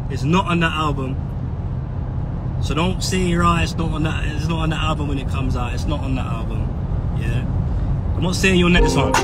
It's not on that album. So don't say it's not on that. It's not on the album when it comes out. It's not on that album. Yeah. I'm not saying your next one.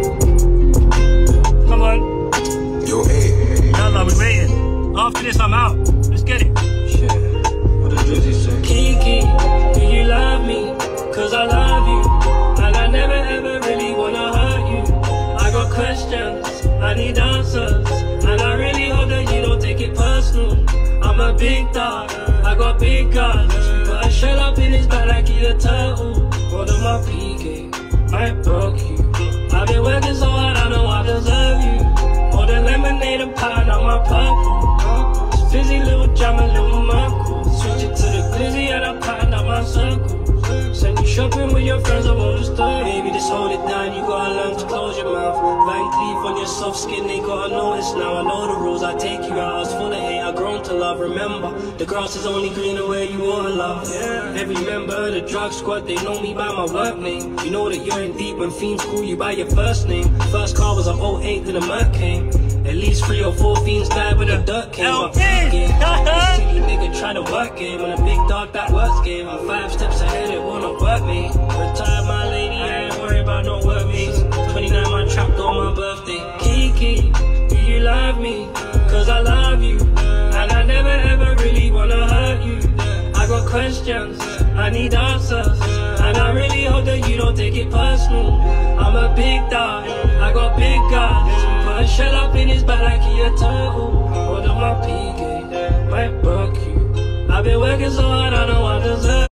Come on. Yo, hey. Yalla, we waiting. After this, I'm out. Let's get it. Shit. What does Drizzy say? KiKi, do you love me? Cause I love you. And I never ever really wanna hurt you. I got questions, I need answers. And I really hope that you don't take it personal. I'm a big dog, I got big guns. Put a shell up in his back like he's a turtle. One of my PK, I broke you. I've been working so hard, I know I deserve you. Pour the lemonade and pound on my purple. It's fizzy, little jam and little Merkle. Switch it to the glizzy and I pound out my circle. Send you shopping with your friends, I won't disturb. Baby, just hold it down, you gotta learn to close your mouth. Van Cleef on your soft skin, they gotta notice now. I know the rules, I take you out. I was full of hate, I grown to love. Remember, the grass is only greener where you wanna love. Every member of the drug squad, they know me by my work name. You know that you're in deep when fiends call you by your first name. First car was an 08 to the Merc came. At least 3 or 4 fiends died when the dirt came. This silly nigga try to work it. When a big dog that works game. I'm 5 steps ahead, it won't work me. Retired my lady, I ain't worried about no work mates. 29 my trapped on my birthday. KiKi, do you love me? Cause I love you. And I never ever really wanna hurt you. I got questions, I need answers. And I really hope that you don't take it personal. I'm a big dog, I got big guns. Put a shell up in his back like he a turtle. One of my PK, might broke you. I've been working so hard, I know I deserve.